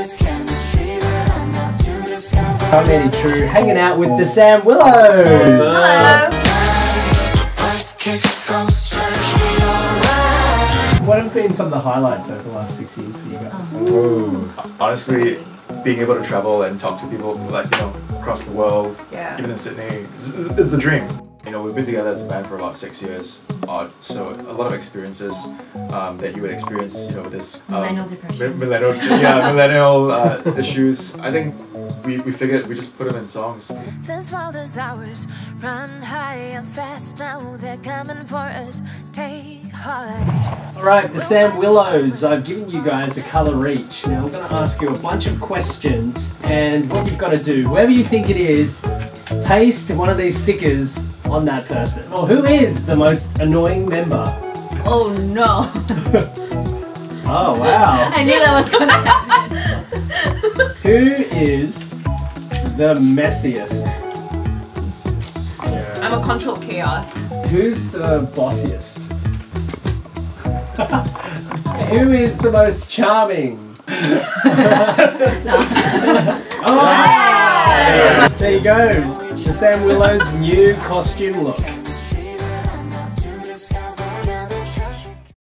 I'm Eddie Trieu, hanging out with the Sam Willows. Hello. What have been some of the highlights over the last 6 years for you guys? Ooh. Honestly, being able to travel and talk to people across the world, even in Sydney, is the dream. We've been together as a band for about 6 years, so a lot of experiences that you would experience, with this millennial depression, millennial issues. I think we figured we just put them in songs. This world is ours. Run high and fast now. They're coming for us. Take heart. Alright, the Sam Willows. I've given you guys a colour each. Now we're going to ask you a bunch of questions, and what you've got to do, whoever you think it is, paste one of these stickers on that person. Or who is the most annoying member? Oh no. Oh wow. I knew that was going to happen. Who is the messiest? I'm a controlled chaos. Who's the bossiest? Who is the most charming? Oh! There you go. The Sam Willows' new costume look.